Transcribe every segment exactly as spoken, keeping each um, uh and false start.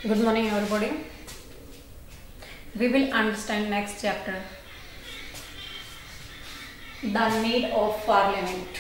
Good morning, everybody. We will understand next chapter, the need of parliament.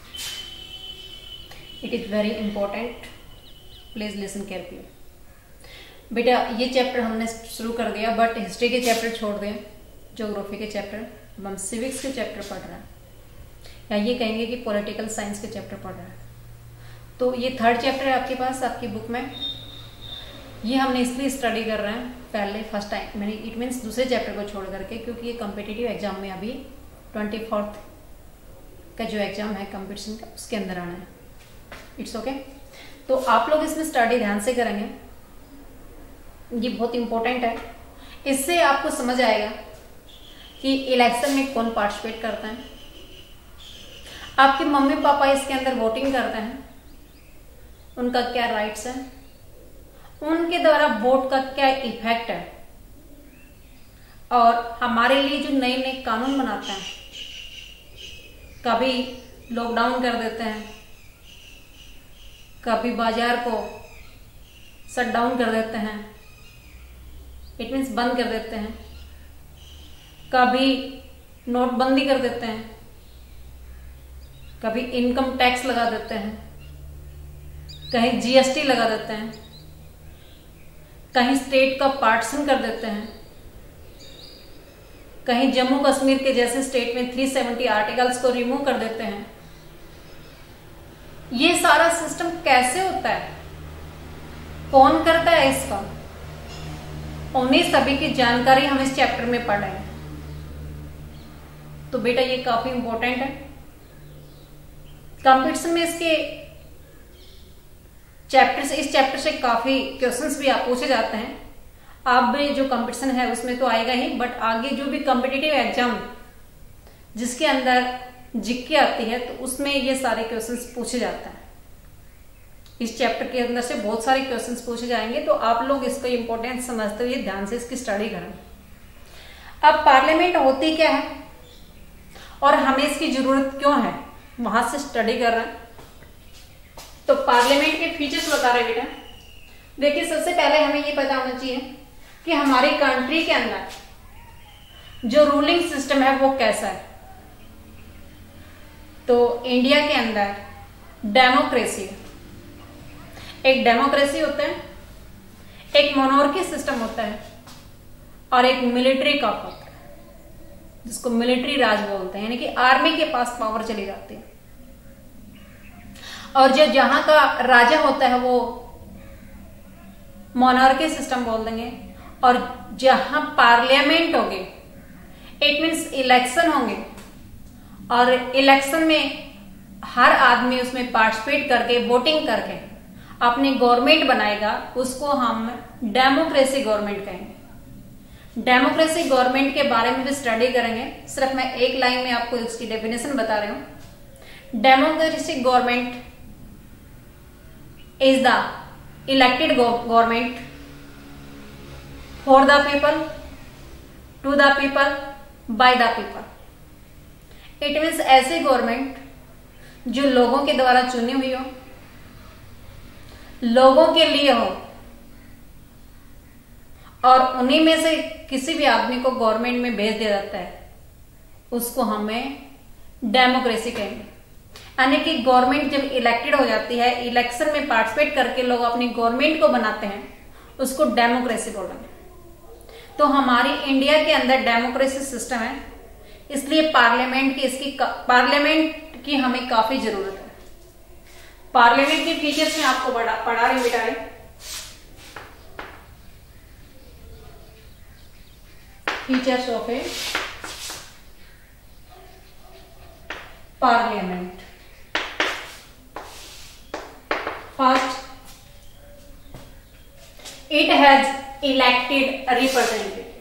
It is very important. Please listen carefully. बेटा ये chapter हमने शुरू कर दिया, but history के chapter छोड़ दें, ज्योग्राफी के चैप्टर, अब हम सिविक्स के चैप्टर पढ़ रहे हैं, या ये कहेंगे कि पॉलिटिकल साइंस के चैप्टर पढ़ रहे हैं। तो ये थर्ड चैप्टर है आपके पास, आपकी बुक में। ये हमने इसलिए स्टडी कर रहे हैं पहले फर्स्ट टाइम, मैंने इट मीन्स दूसरे चैप्टर को छोड़ करके, क्योंकि ये कॉम्पिटिटिव एग्जाम में अभी ट्वेंटी फोर्थ का जो एग्जाम है कंपटीशन का, उसके अंदर आना है। It's okay okay? तो आप लोग इसमें स्टडी ध्यान से करेंगे, ये बहुत इंपॉर्टेंट है। इससे आपको समझ आएगा कि इलेक्शन में कौन पार्टिसिपेट करता है, आपके मम्मी पापा इसके अंदर वोटिंग करते हैं, उनका क्या राइट्स है, उनके द्वारा वोट का क्या इफेक्ट है, और हमारे लिए जो नए नए कानून बनाते हैं, कभी लॉकडाउन कर देते हैं, कभी बाजार को शट डाउन कर देते हैं, इट मीन्स बंद कर देते हैं, कभी नोटबंदी कर देते हैं, कभी इनकम टैक्स लगा देते हैं, कहीं जीएसटी लगा देते हैं, कहीं स्टेट का पार्टीशन कर देते हैं, कहीं जम्मू कश्मीर के जैसे स्टेट में तीन सौ सत्तर आर्टिकल्स को रिमूव कर देते हैं। ये सारा सिस्टम कैसे होता है, कौन करता है इसका, उन्हीं सभी की जानकारी हम इस चैप्टर में पढ़ रहे हैं। तो बेटा ये काफी इंपॉर्टेंट है। कंपटीशन में इसके चैप्टर से, इस चैप्टर से काफी क्वेश्चंस भी आप पूछे जाते हैं। आप भी जो कंपटीशन है उसमें तो आएगा ही, बट आगे जो भी कॉम्पिटिटिव एग्जाम जिसके अंदर जीके आती है, तो उसमें ये सारे क्वेश्चंस पूछे जाते हैं। इस चैप्टर के अंदर से बहुत सारे क्वेश्चंस पूछे जाएंगे, तो आप लोग इसको इंपॉर्टेंस समझते हुए ध्यान से इसकी स्टडी करें। अब पार्लियामेंट होती क्या है और हमें इसकी जरूरत क्यों है, वहां से स्टडी कर रहे हैं। तो पार्लियामेंट के फीचर्स बता रहे बेटा। देखिए सबसे पहले हमें ये पता होना चाहिए कि हमारी कंट्री के अंदर जो रूलिंग सिस्टम है वो कैसा है। तो इंडिया के अंदर डेमोक्रेसी, एक डेमोक्रेसी होता है, एक मोनार्की सिस्टम होता है, और एक मिलिट्री का होता है, जिसको मिलिट्री राज बोलते हैं, यानी कि आर्मी के पास पावर चली जाती है। और जो जहां का राजा होता है वो मोनार्की सिस्टम बोल देंगे, और जहां पार्लियामेंट होगी, इट मीन्स इलेक्शन होंगे, और इलेक्शन में हर आदमी उसमें पार्टिसिपेट करके वोटिंग करके अपनी गवर्नमेंट बनाएगा, उसको हम डेमोक्रेसी गवर्नमेंट कहेंगे। डेमोक्रेसी गवर्नमेंट के बारे में भी स्टडी करेंगे। सिर्फ मैं एक लाइन में आपको इसकी डेफिनेशन बता रही हूं। Democracy government is the elected government for the people, to the people, by the people. It means ऐसे गवर्नमेंट जो लोगों के द्वारा चुनी हुई हो, लोगों के लिए हो, और उन्हीं में से किसी भी आदमी को गवर्नमेंट में भेज दिया जाता है, उसको हमें डेमोक्रेसी कहेंगे। यानी कि गवर्नमेंट जब इलेक्टेड हो जाती है, इलेक्शन में पार्टिसिपेट करके लोग अपनी गवर्नमेंट को बनाते हैं, उसको डेमोक्रेसी बोलेंगे। तो हमारी इंडिया के अंदर डेमोक्रेसी सिस्टम है, इसलिए पार्लियामेंट की इसकी पार्लियामेंट की हमें काफी जरूरत है। पार्लियामेंट के फीचर्स में आपको पढ़ा पढ़ा रही बेटा है। Features of a parliament. First, it has elected representative.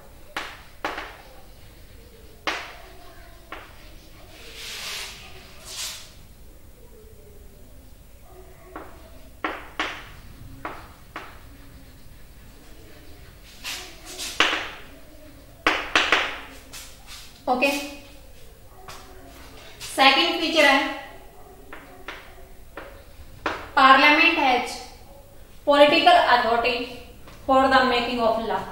Okay. Second feature है Parliament has political authority for the making of law.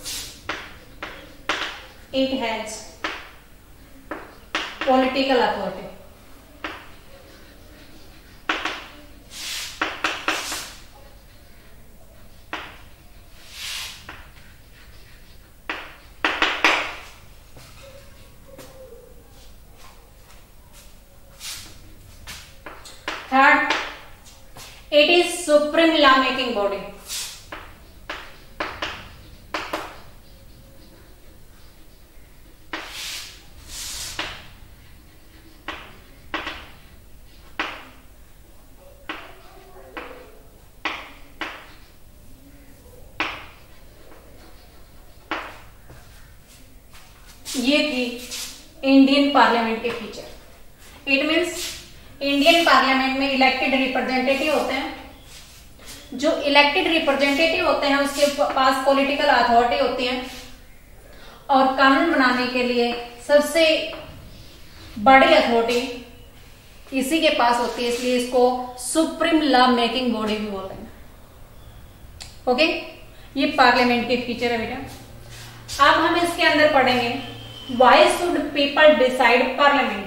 It has political authority. Third, it is supreme law making body. ये थी Indian parliament के feature. It means Indian parliament में elected representative होते हैं। जो elected representative होते हैं उसके पास पॉलिटिकल अथॉरिटी होती है और कानून बनाने के लिए सबसे बड़ी अथॉरिटी इसी के पास होती है, इसलिए इसको सुप्रीम लॉ मेकिंग बॉडी भी बोलते हैं। ओके, ये पार्लियामेंट के फीचर है बेटा। अब हम इसके अंदर पढ़ेंगे why should people decide parliament.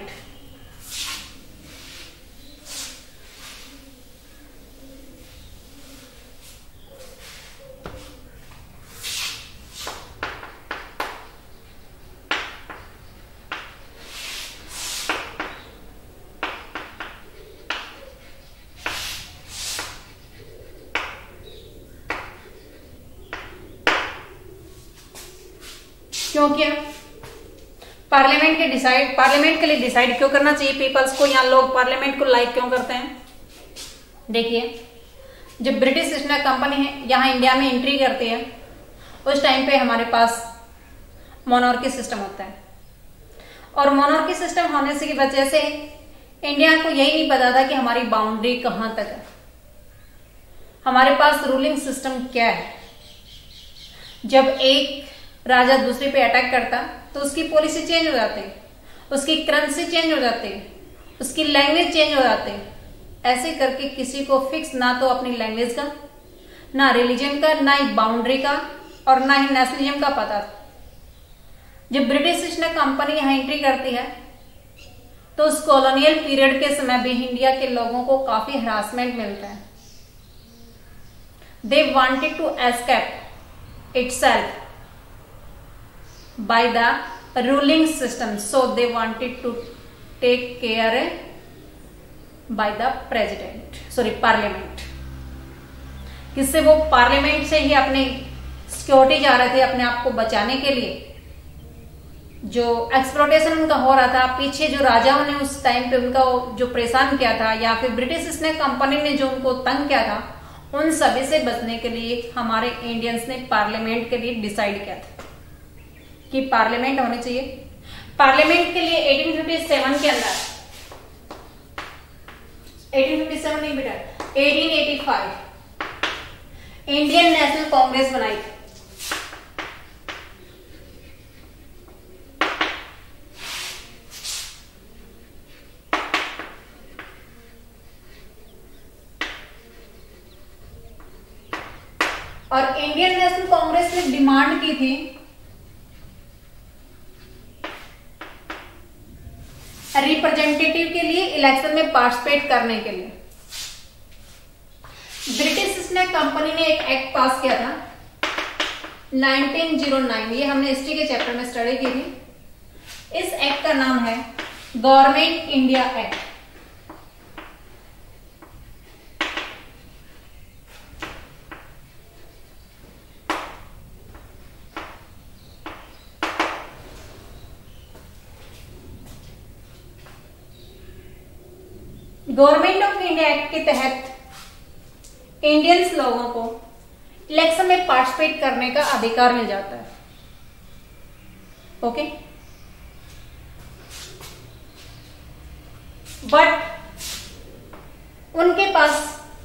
क्यों किया? पार्लियामेंट के डिसाइड पार्लियामेंट के लिए डिसाइड क्यों करना चाहिए पीपल्स को? यहाँ लोग पार्लियामेंट को लाइक क्यों करते हैं? देखिए, जब ब्रिटिश ईस्ट इंडिया कंपनी है यहाँ इंडिया में एंट्री करती है उस टाइम पे हमारे पास मोनार्की सिस्टम होता है और मोनार्की सिस्टम होने से की वजह से इंडिया को यही नहीं पता था कि हमारी बाउंड्री कहां तक है, हमारे पास रूलिंग सिस्टम क्या है। जब एक राजा दूसरे पे अटैक करता तो उसकी पॉलिसी चेंज हो जाती, उसकी करेंसी चेंज हो जाती, उसकी लैंग्वेज चेंज हो जाती। ऐसे करके किसी को फिक्स ना तो अपनी लैंग्वेज का, ना रिलीजन का, ना ही बाउंड्री का और ना ही नेशनलिज्म का पता था। जब ब्रिटिश ईस्ट इंडिया कंपनी यहाँ एंट्री करती है तो उस कॉलोनियल पीरियड के समय भी इंडिया के लोगों को काफी हरासमेंट मिलता है। They wanted to escape itself by the ruling system, so they wanted to take care by the president, sorry parliament। किससे? वो पार्लियामेंट से ही अपने सिक्योरिटी जा रहे थे, अपने आप को बचाने के लिए। जो एक्सप्लोटेशन उनका हो रहा था, पीछे जो राजाओं ने उस टाइम पे उनका जो परेशान किया था या फिर ब्रिटिश ईस्ट इंडिया कंपनी ने जो उनको तंग किया था, उन सभी से बचने के लिए हमारे इंडियंस ने पार्लियामेंट के लिए डिसाइड किया था कि पार्लियामेंट होने चाहिए। पार्लियामेंट के लिए अठारह सौ सत्तावन के अंदर अठारह सौ सत्तावन नहीं बेटा अठारह सौ पचासी इंडियन नेशनल कांग्रेस बनाई थी। और इंडियन नेशनल कांग्रेस ने डिमांड की थी रिप्रेजेंटेटिव के लिए इलेक्शन में पार्टिसिपेट करने के लिए। ब्रिटिश ईस्ट इंडिया कंपनी ने एक एक्ट पास किया था उन्नीस सौ नौ, ये हमने हिस्ट्री के चैप्टर में स्टडी की थी। इस एक्ट का नाम है government India act. Government of India act के तहत इंडियंस लोगों को इलेक्शन में पार्टिसिपेट करने का अधिकार मिल जाता है। ओके, बट उनके पास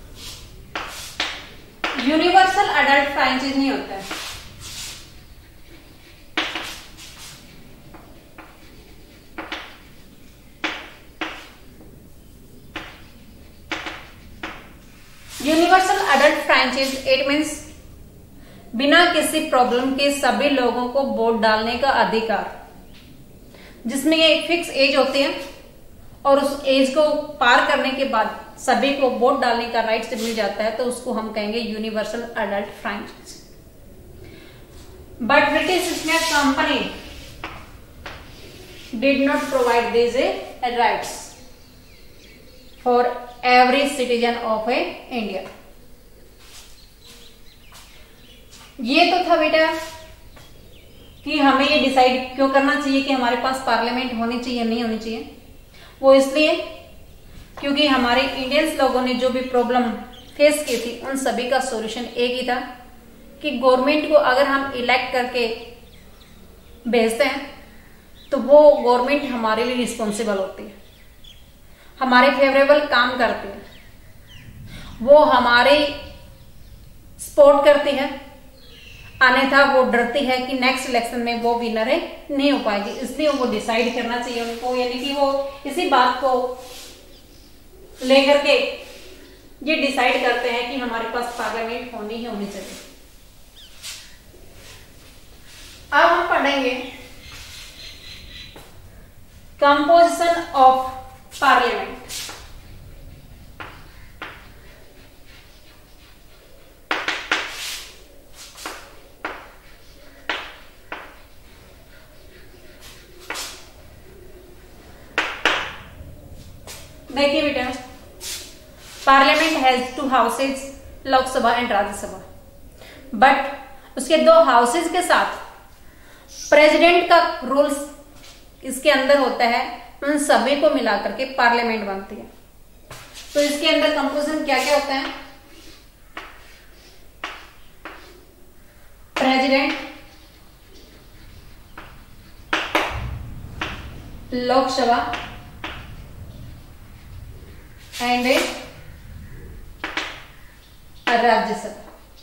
यूनिवर्सल अडल्ट फ्रैंचाइज नहीं होता है। Universal adult franchise, it means बिना किसी प्रॉब्लम के सभी लोगों को वोट डालने का अधिकार, जिसमें ये एक फिक्स एज होती है और उस एज को पार करने के बाद सभी को वोट डालने का राइट मिल जाता है, तो उसको हम कहेंगे universal adult franchise. But British East India Company did not provide this rights for every citizen of a India. ये तो था बेटा कि हमें ये डिसाइड क्यों करना चाहिए कि हमारे पास पार्लियामेंट होनी चाहिए नहीं होनी चाहिए। वो इसलिए क्योंकि हमारे इंडियंस लोगों ने जो भी प्रॉब्लम फेस की थी उन सभी का सॉल्यूशन एक ही था कि गवर्नमेंट को अगर हम इलेक्ट करके भेजते हैं तो वो गवर्नमेंट हमारे लिए रिस्पॉन्सिबल होती है, हमारे फेवरेबल काम करती है, वो हमारे सपोर्ट करती है, अन्यथा वो डरती है कि नेक्स्ट इलेक्शन में वो विनर है नहीं हो पाएगी। इसलिए वो डिसाइड करना चाहिए उनको, यानी कि वो इसी बात को लेकर के ये डिसाइड करते हैं कि हमारे पास पार्लियामेंट होनी ही होनी चाहिए। अब हम पढ़ेंगे कंपोजिशन ऑफ पार्लियामेंट। देखिए बेटा, parliament has two houses, Lok Sabha and Rajya Sabha, but उसके दो हाउसेज के साथ प्रेसिडेंट का रूल्स इसके अंदर होता है, उन सभी को मिलाकर के पार्लियामेंट बनती है। तो इसके अंदर कंपोजिशन क्या क्या होता है? President, Lok Sabha and Rajya Sabha.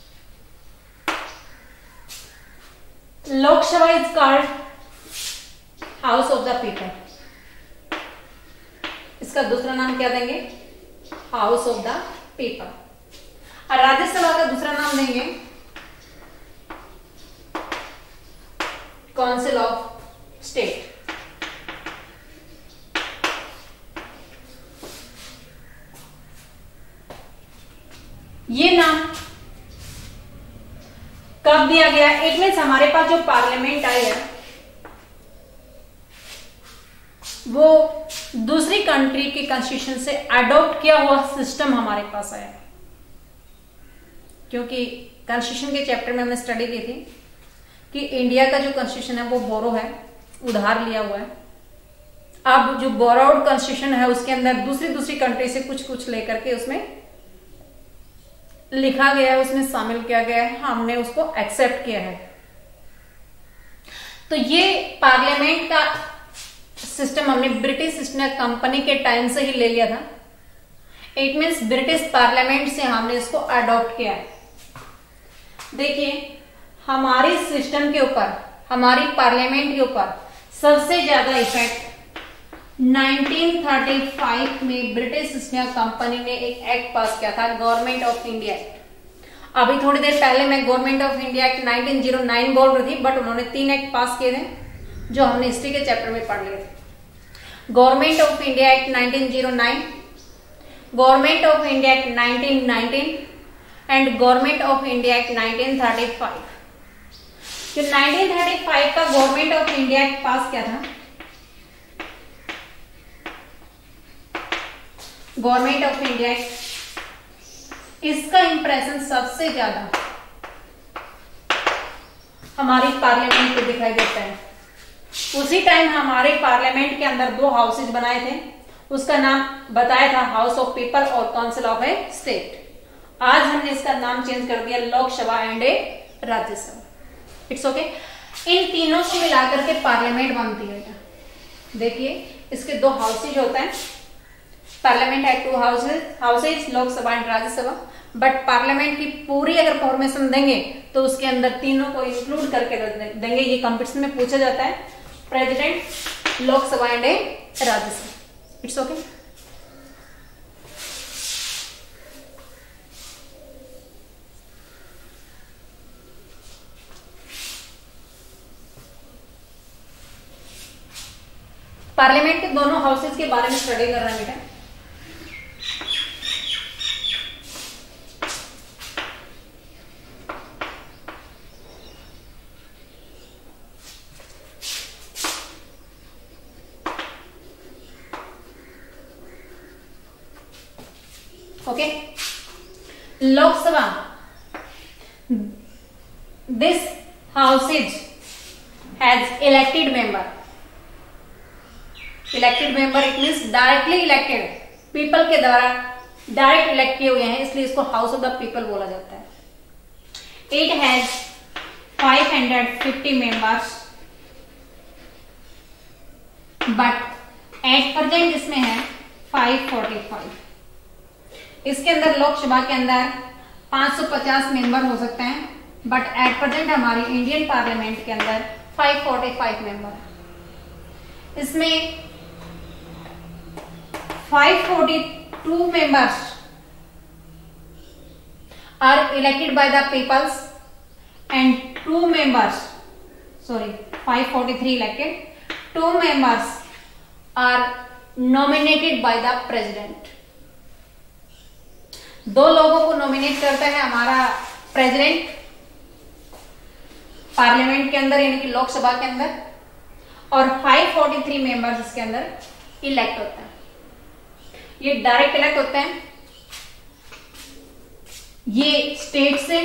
Lok Sabha is called house of the people, इसका दूसरा नाम क्या देंगे? House of the people. और राज्यसभा का दूसरा नाम देंगे काउंसिल ऑफ स्टेट। ये नाम कब दिया गया? इट मीन्स हमारे पास जो पार्लियामेंट आई है वो दूसरी कंट्री के कॉन्स्टिट्यूशन से अडॉप्ट किया हुआ सिस्टम हमारे पास आया, क्योंकि कॉन्स्टिट्यूशन के चैप्टर में हमने स्टडी की थी कि इंडिया का जो कॉन्स्टिट्यूशन है वो बोरो है, उधार लिया हुआ है। अब जो बोरोड कॉन्स्टिट्यूशन है उसके अंदर दूसरी दूसरी कंट्री से कुछ कुछ लेकर के उसमें लिखा गया है, उसमें शामिल किया गया है, हमने उसको एक्सेप्ट किया है। तो ये पार्लियामेंट का सिस्टम हमने ब्रिटिश ईस्ट इंडिया कंपनी के टाइम से ही ले लिया था। इट मीन्स ब्रिटिश पार्लियामेंट से हमने इसको अडॉप्ट किया है। देखिए, हमारे सिस्टम के ऊपर, हमारी पार्लियामेंट के ऊपर सबसे ज्यादा इफेक्ट नाइनटीन थर्टी फाइव में ब्रिटिश ईस्ट इंडिया कंपनी ने एक एक्ट पास किया था, गवर्नमेंट ऑफ इंडिया एक्ट। अभी थोड़ी देर पहले मैं government of India act nineteen o nine बोल रही थी, बट उन्होंने तीन एक्ट पास किए थे जो हमने हिस्ट्री के चैप्टर में पढ़ लिए थे। Government of India act nineteen o nine, government of India act nineteen nineteen and government of India act nineteen thirty five. जो नाइनटीन थर्टी फाइव का government of India act pass किया था, government of India act, इसका impression सबसे ज्यादा हमारी parliament को दिखाई देता है। उसी टाइम हमारे पार्लियामेंट के अंदर दो हाउसेज बनाए थे, उसका नाम बताया था हाउस ऑफ पीपल और काउंसिल ऑफ ए स्टेट। आज हमने इसका नाम चेंज कर दिया Lok Sabha and a Rajya Sabha. It's okay. इन तीनों को मिलाकर के पार्लियामेंट बनती है। देखिए, इसके दो हाउसेज होते हैं, पार्लियामेंट है two houses houses Lok Sabha and Rajya Sabha. But parliament की पूरी अगर फॉर्मेशन देंगे तो उसके अंदर तीनों को इंक्लूड करके देंगे। ये कंपटीशन में पूछा जाता है, president, Lok Sabha and Rajya Sabha. It's okay. Parliament के दोनों हाउसेस के बारे में स्टडी कर रहे हैं बेटा। Okay, Lok Sabha, this houses has elected member. Elected member it means directly elected, people के द्वारा डायरेक्ट इलेक्ट किए हुए हैं, इसलिए इसको हाउस ऑफ द पीपल बोला जाता है। It has five hundred fifty members, but at present इसमें है फाइव फोर्टी फाइव। इसके अंदर लोकसभा के अंदर पाँच सौ पचास मेंबर हो सकते हैं, बट एट प्रेजेंट हमारी इंडियन पार्लियामेंट के अंदर फाइव फोर्टी फाइव मेंबर। इसमें five forty two members are elected by the peoples and two members, sorry, five forty-three elected, two members are nominated by the president. दो लोगों को nominate करता है हमारा प्रेसिडेंट पार्लियामेंट के अंदर, यानी कि लोकसभा के अंदर, और फाइव फोर्टी थ्री मेंबर्स इसके अंदर इलेक्ट होते हैं। ये डायरेक्ट इलेक्ट होते हैं। ये स्टेट से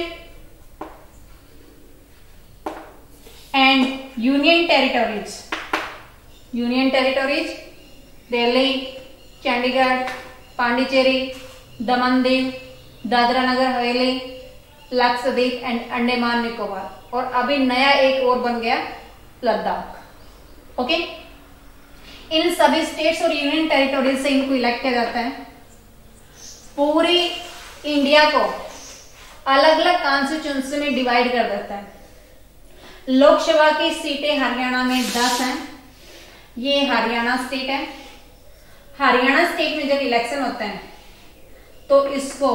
and union territories, union territories Delhi, Chandigarh, Pondicherry, Daman Diu, Dadra Nagar Haveli, Lakshadweep and Andaman Nicobar, और अभी नया एक और बन गया लद्दाख। ओके, इन सभी स्टेट्स और यूनियन टेरिटोरीज से इनको इलेक्ट किया जाता है। पूरी इंडिया को अलग अलग कॉन्स्टिट्यूंसी में डिवाइड कर देता है। लोकसभा की सीटें हरियाणा में दस हैं, ये हरियाणा स्टेट है। हरियाणा स्टेट में जब इलेक्शन होते हैं तो इसको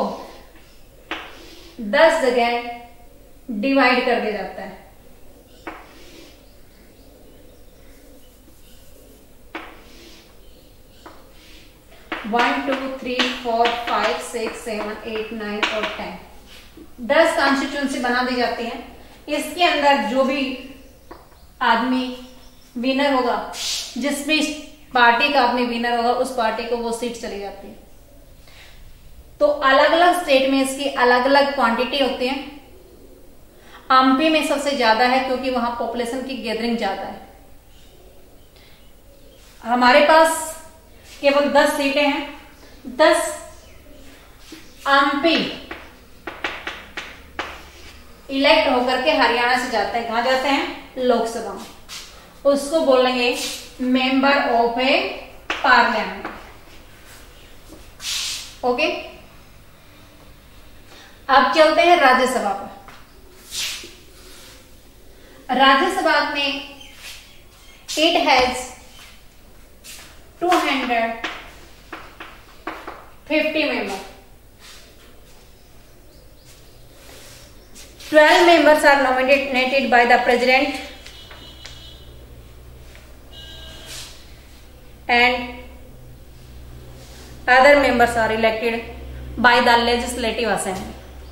दस जगह डिवाइड कर दिया जाता है। One two three four five six seven eight nine और टेन, दस कॉन्स्टिट्यूंसी बना दी जाती है। इसके अंदर जो भी आदमी विनर होगा, जिस भी पार्टी का आदमी विनर होगा, उस पार्टी को वो सीट चली जाती है। तो अलग अलग स्टेट में इसकी अलग अलग क्वांटिटी होती है। एमपी में सबसे ज्यादा है क्योंकि वहां पॉपुलेशन की गैदरिंग ज्यादा है। हमारे पास केवल दस सीटें हैं। दस एमपी इलेक्ट होकर के हरियाणा से जाते हैं। कहां जाते हैं? लोकसभा में। उसको बोलेंगे member of a parliament. Okay, अब चलते हैं राज्यसभा पर। राज्यसभा में it has two hundred fifty member. Twelve members are nominated by the president and other members are elected by the legislative assembly.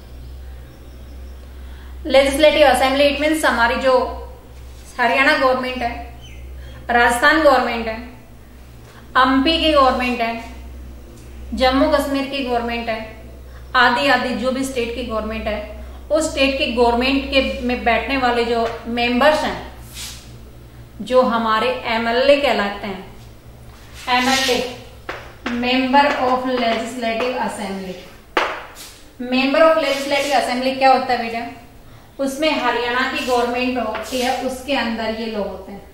Legislative assembly it means हमारी जो Haryana government है, Rajasthan government है, MP की गवर्नमेंट है, जम्मू कश्मीर की गवर्नमेंट है, आदि आदि जो भी स्टेट की गवर्नमेंट है, उस स्टेट की गवर्नमेंट के में बैठने वाले जो मेंबर्स हैं, जो हमारे एमएलए कहलाते हैं, MLA member of legislative assembly. Member of legislative assembly क्या होता है बेटा? उसमें हरियाणा की गवर्नमेंट होती है, उसके अंदर ये लोग होते हैं।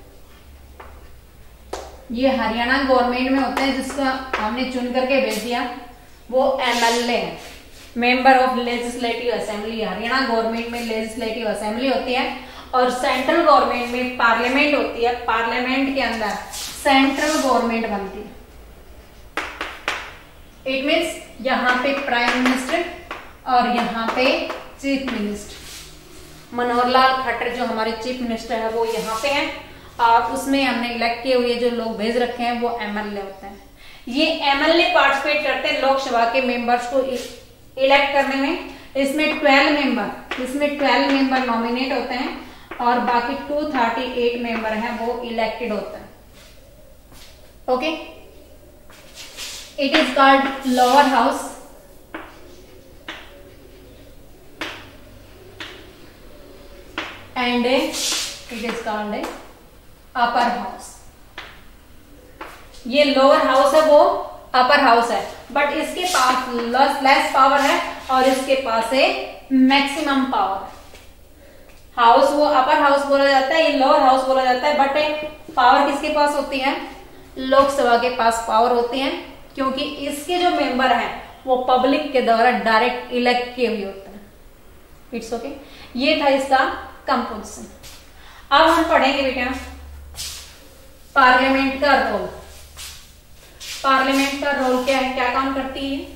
ये हरियाणा गवर्नमेंट में होते हैं, जिसको हमने चुन करके भेज दिया, वो एमएलए है, member of legislative assembly. Haryana government में लेजिस्लेटिव असेंबली होती है और सेंट्रल गवर्नमेंट में पार्लियामेंट होती है। पार्लियामेंट के अंदर सेंट्रल गवर्नमेंट बनती है। इट मीन्स यहाँ पे प्राइम मिनिस्टर और यहाँ पे चीफ मिनिस्टर। मनोहर लाल खट्टर जो हमारे चीफ मिनिस्टर है वो यहाँ पे हैं, और उसमें हमने इलेक्ट किए हुए जो लोग भेज रखे हैं वो एमएलए होते हैं। ये एमएलए पार्टिसिपेट करते हैं लोकसभा के मेंबर्स को इलेक्ट करने में। इसमें ट्वेल्व मेंबर इसमें ट्वेल्व मेंबर नॉमिनेट होते हैं और बाकी टू थर्टी एट मेंबर हैं वो इलेक्टेड होते हैं। Okay, it is called lower house and it is called a upper house. ये लोअर हाउस है वो अपर हाउस है, बट इसके पास लेस पावर है और इसके पास है मैक्सिमम पावर। हाउस वो अपर हाउस बोला जाता है, ये लोअर हाउस बोला जाता है, बट पावर किसके पास होती है? लोकसभा के पास पावर होती है, क्योंकि इसके जो मेंबर हैं वो पब्लिक के द्वारा डायरेक्ट इलेक्ट किए हुए होते हैं। इट्स ओके, ये था इसका कंपोजिशन। अब हम पढ़ेंगे बेटा पार्लियामेंट का रोल। पार्लियामेंट का रोल क्या है, क्या काम करती है?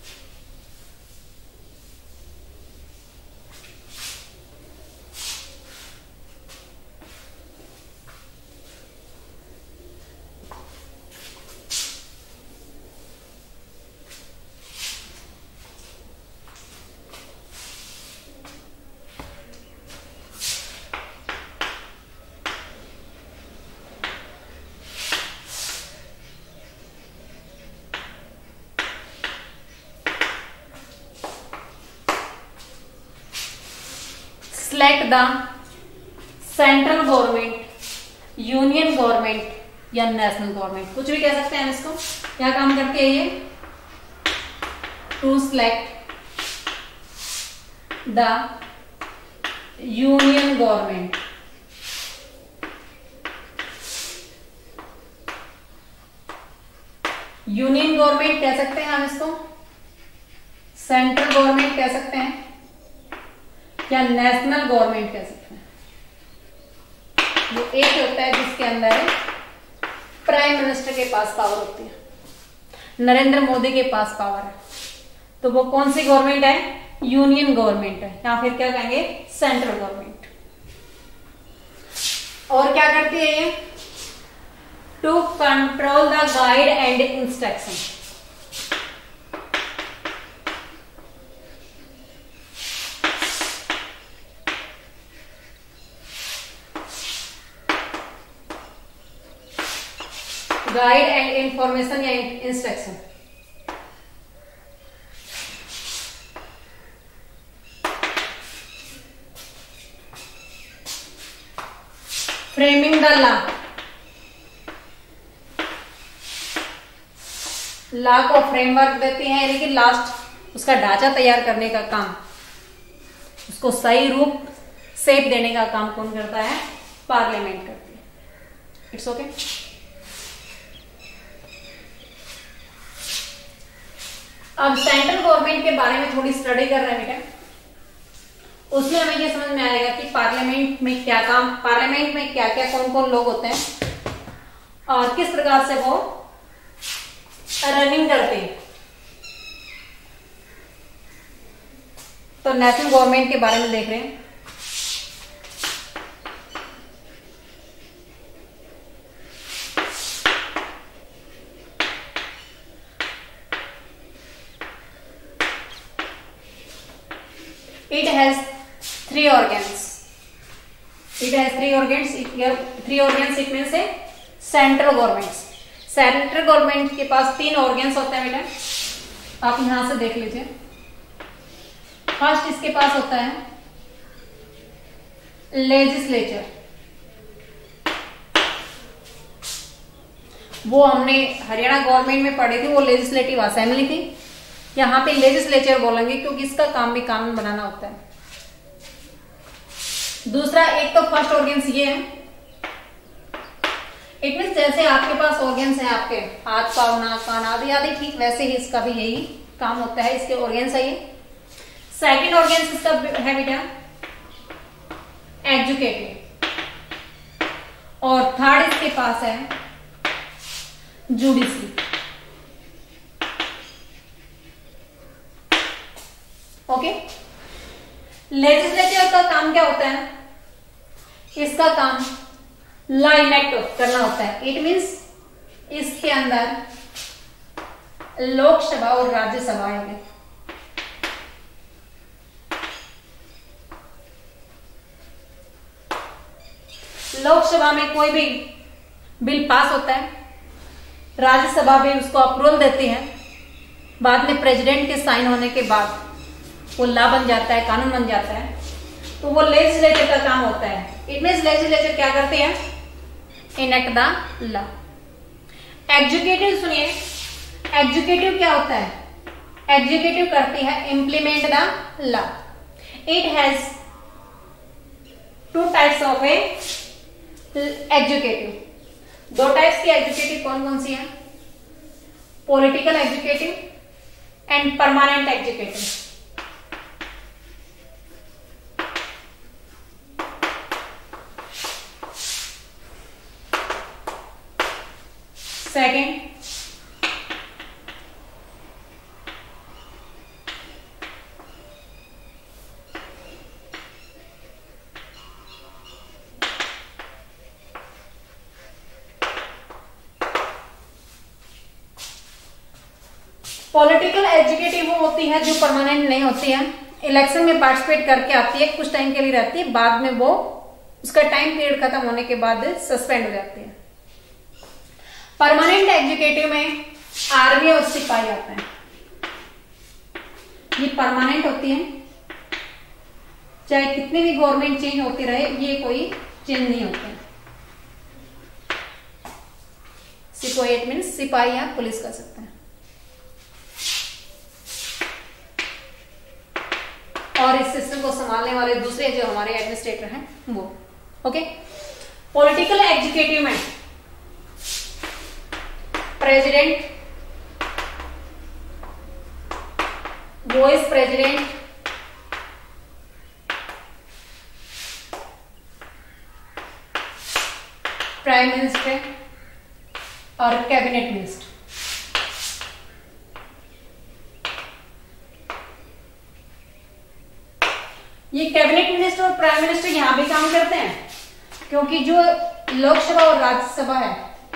Select the central government, union government या नेशनल गवर्नमेंट, कुछ भी कह सकते हैं इसको। क्या काम करती है ये? To select the union government, union government कह सकते हैं हम इसको, सेंट्रल गवर्नमेंट कह सकते हैं या नेशनल गवर्नमेंट कह सकते हैं। वो एक होता है जिसके अंदर प्राइम मिनिस्टर के पास पावर होती है, नरेंद्र मोदी के पास पावर है, तो वो कौन सी गवर्नमेंट है? यूनियन गवर्नमेंट है, या फिर क्या कहेंगे? Central government. और क्या करती है ये? To control the guide and instruction, guide and information या instruction. Framing the law, law को फ्रेमवर्क देती है, यानी कि लास्ट उसका ढांचा तैयार करने का काम, उसको सही रूप शेप देने का काम कौन करता है? पार्लियामेंट करती है। It's okay. अब सेंट्रल गवर्नमेंट के बारे में थोड़ी स्टडी कर रहे हैं बेटा, उसमें हमें ये समझ में आएगा कि पार्लियामेंट में क्या काम, पार्लियामेंट में क्या क्या कौन कौन लोग होते हैं और किस प्रकार से वो रनिंग करते हैं। तो नेशनल गवर्नमेंट के बारे में देख रहे हैं। It has three organs. It has three organs. Three organs it means है सेंट्रल गवर्नमेंट। सेंट्रल गवर्नमेंट के पास तीन ऑर्गन्स होते हैं बेटा, आप यहां से देख लीजिए। फर्स्ट इसके पास होता है लेजिस्लेचर, वो हमने हरियाणा गवर्नमेंट में पढ़ी थी, वो लेजिस्लेटिव असेंबली थी। यहां पे लेजिस्लेचर बोलेंगे क्योंकि इसका काम भी कानून बनाना होता है। दूसरा, एक तो फर्स्ट ऑर्गन्स ये है, इट मीन जैसे आपके पास ऑर्गन्स हैं आपके हाथ पाँव नाक कान आदि आदि, ठीक वैसे ही इसका भी यही काम होता है, इसके ऑर्गन्स है ये। सेकंड ऑर्गन्स इसका है बेटा एग्जीक्यूटिव, और थर्ड इसके पास है जुडिशरी। ओके, लेजिस्लेचर का काम क्या होता है? इसका काम लॉ इनेक्ट करना होता है। इट मीन्स इसके अंदर लोकसभा और राज्यसभा आएंगे। लोकसभा में कोई भी बिल पास होता है, राज्यसभा भी उसको अप्रूवल देती है, बाद में प्रेसिडेंट के साइन होने के बाद वो लॉ बन जाता है, कानून बन जाता है, तो वो लेजिस्लेचर का काम होता है। इट मीन्स लेजिस्लेचर क्या करते हैं, इनेक्ट द लॉ। एग्जीक्यूटिव सुनिए, एग्जीक्यूटिव क्या होता है, एग्जीक्यूटिव करती है implement the law. It has two types of a executive. दो टाइप्स की एग्जीक्यूटिव कौन कौन सी है, political executive and permanent executive. Second, political executive वो होती है जो परमानेंट नहीं होती है, इलेक्शन में पार्टिसिपेट करके आती है, कुछ टाइम के लिए रहती है, बाद में वो उसका टाइम पीरियड खत्म होने के बाद सस्पेंड हो जाती है। परमानेंट एग्जीक्यूटिव में आर्मी और सिपाही आते हैं। ये परमानेंट होती है, चाहे कितनी भी गवर्नमेंट चेंज होती रहे, ये कोई चेंज नहीं होते। सिपाही इट मीन्स सिपाही या पुलिस कर सकते हैं। और इस सिस्टम को संभालने वाले दूसरे जो हमारे एडमिनिस्ट्रेटर हैं वो। ओके, पॉलिटिकल एग्जीक्यूटिव में president, vice president, prime minister और कैबिनेट मिनिस्टर। ये कैबिनेट मिनिस्टर और प्राइम मिनिस्टर यहां भी काम करते हैं, क्योंकि जो लोकसभा और राज्यसभा है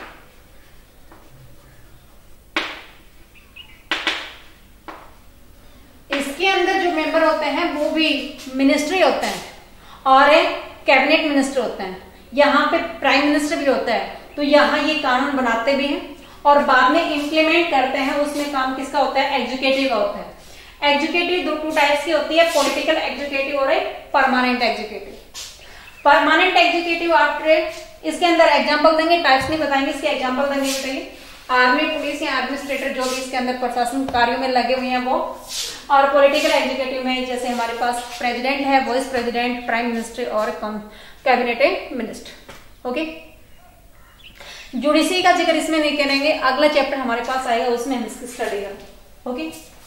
इसके अंदर जो मेंबर होते हैं वो भी मिनिस्ट्री होते हैं और कैबिनेट मिनिस्टर होते हैं। यहाँ पे प्राइम मिनिस्टर भी होता है, तो यहाँ ये कानून बनाते भी हैं और बाद में इंप्लीमेंट करते हैं। उसमें काम किसका होता है, एग्जीक्यूटिव का होता है। एग्जीक्यूटिव दो टू टाइप्स की होती है, पॉलिटिकल एग्जीक्यूटिव और एक permanent executive. Permanent executive after इसके अंदर एग्जांपल देंगे, टाइप्स नहीं बताएंगे, इसके एग्जांपल देंगे बताइए। आर्मी, पुलिस या एडमिनिस्ट्रेटर जो भी इसके अंदर प्रशासन कार्यों में लगे हुए हैं वो। और पॉलिटिकल एग्जीक्यूटिव में जैसे हमारे पास प्रेसिडेंट है, वाइस प्रेसिडेंट, प्राइम मिनिस्टर और कैबिनेट मिनिस्टर। ओके, जुडिशरी का जिक्र इसमें नहीं करेंगे, अगला चैप्टर हमारे पास आएगा उसमें हम इसकी स्टडी करेंगे। ओके।